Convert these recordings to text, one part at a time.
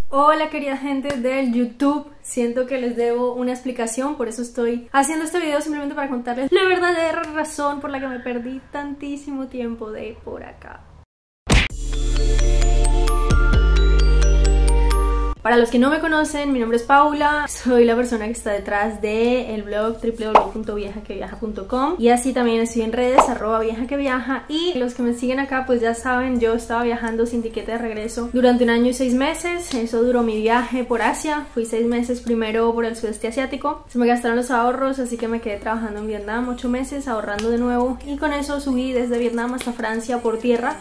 Hola querida gente del YouTube, siento que les debo una explicación, por eso estoy haciendo este video simplemente para contarles la verdadera razón por la que me perdí tantísimo tiempo de por acá. Para los que no me conocen, mi nombre es Paula, soy la persona que está detrás del blog www.viajaqueviaja.com y así también estoy en redes, @viajaqueviaja, y los que me siguen acá pues ya saben, yo estaba viajando sin tiquete de regreso durante 1 año y 6 meses, eso duró mi viaje por Asia, fui 6 meses primero por el sudeste asiático, se me gastaron los ahorros así que me quedé trabajando en Vietnam 8 meses, ahorrando de nuevo y con eso subí desde Vietnam hasta Francia por tierra.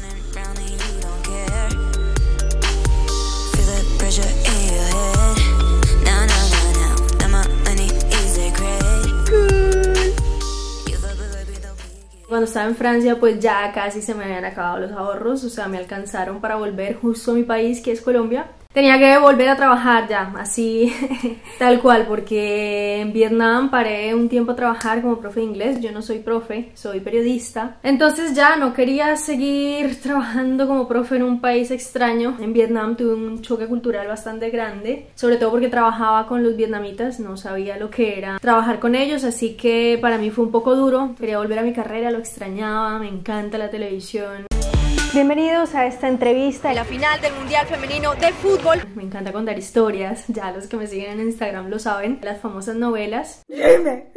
Cuando estaba en Francia pues ya casi se me habían acabado los ahorros, o sea me alcanzaron para volver justo a mi país que es Colombia. Tenía que volver a trabajar ya, así tal cual, porque en Vietnam paré un tiempo a trabajar como profe de inglés. Yo no soy profe, soy periodista. Entonces ya no quería seguir trabajando como profe en un país extraño. En Vietnam tuve un choque cultural bastante grande, sobre todo porque trabajaba con los vietnamitas, no sabía lo que era trabajar con ellos, así que para mí fue un poco duro. Quería volver a mi carrera, lo extrañaba, me encanta la televisión. Bienvenidos a esta entrevista de la final del Mundial Femenino de Fútbol. Me encanta contar historias, ya los que me siguen en Instagram lo saben, las famosas novelas. Dime,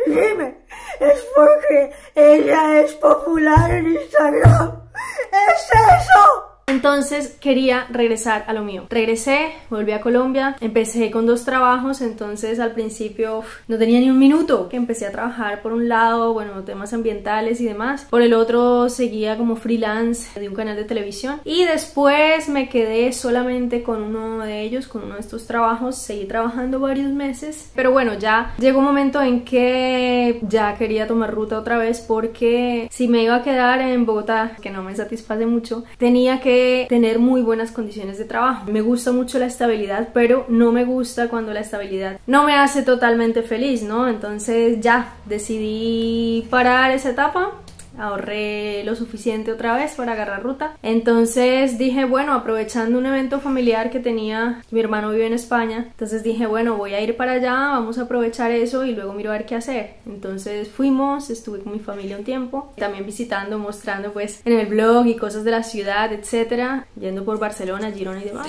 es porque ella es popular en Instagram. ¡Es eso! Entonces quería regresar a lo mío. Regresé, volví a Colombia, empecé con 2 trabajos, entonces al principio no tenía ni un minuto. Empecé a trabajar por un lado, bueno, temas ambientales y demás. Por el otro seguía como freelance de un canal de televisión. Y después me quedé solamente con uno de ellos, con uno de estos trabajos. Seguí trabajando varios meses. Pero bueno, ya llegó un momento en que ya quería tomar ruta otra vez porque si me iba a quedar en Bogotá, que no me satisface mucho, tenía que tener muy buenas condiciones de trabajo. Me gusta mucho la estabilidad, pero no me gusta cuando la estabilidad no me hace totalmente feliz, ¿no? Entonces ya decidí parar esa etapa. Ahorré lo suficiente otra vez para agarrar ruta. Entonces dije, bueno, aprovechando un evento familiar que tenía, mi hermano vive en España, entonces dije, bueno, voy a ir para allá, vamos a aprovechar eso y luego miro a ver qué hacer. Entonces fuimos, estuve con mi familia un tiempo, también visitando, mostrando pues en el blog y cosas de la ciudad, etcétera, yendo por Barcelona, Girona y demás.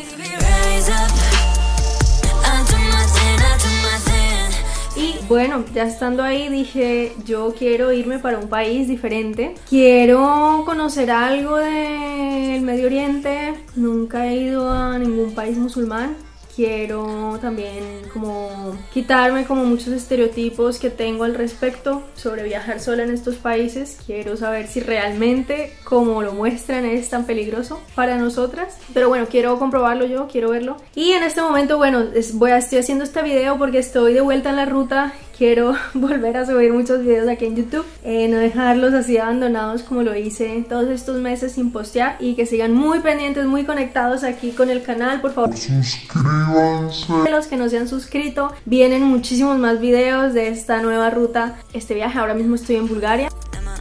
Y bueno, ya estando ahí dije, yo quiero irme para un país diferente, quiero conocer algo del Medio Oriente, nunca he ido a ningún país musulmán. Quiero también como quitarme como muchos estereotipos que tengo al respecto sobre viajar sola en estos países. Quiero saber si realmente, como lo muestran, es tan peligroso para nosotras. Pero bueno, quiero comprobarlo yo, quiero verlo. Y en este momento, bueno, estoy haciendo este video porque estoy de vuelta en la ruta. Quiero volver a subir muchos videos aquí en YouTube, no dejarlos así abandonados como lo hice todos estos meses sin postear, y que sigan muy pendientes, muy conectados aquí con el canal, por favor. Suscríbanse. Los que no se han suscrito, vienen muchísimos más videos de esta nueva ruta, este viaje. Ahora mismo estoy en Bulgaria.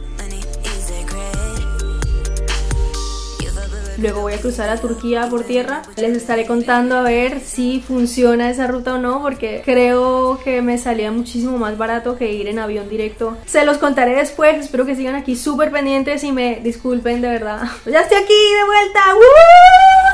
Luego voy a cruzar a Turquía por tierra. Les estaré contando a ver si funciona esa ruta o no, porque creo que me salía muchísimo más barato que ir en avión directo. Se los contaré después, espero que sigan aquí súper pendientes y me disculpen de verdad. ¡Ya estoy aquí de vuelta! ¡Woo!